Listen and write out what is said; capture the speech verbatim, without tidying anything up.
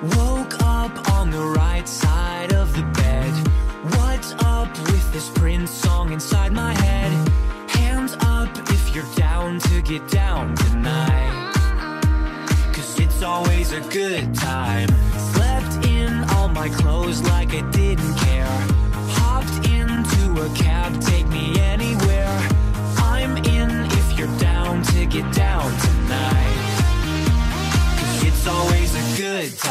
Woke up on the right side of the bed. What's up with this Prince song inside my head? Hands up if you're down to get down tonight, 'cause it's always a good time. Slept in all my clothes like I didn't care. Hopped into a cab, take me anywhere. I'm in if you're down to get down tonight, 'cause it's always a good time.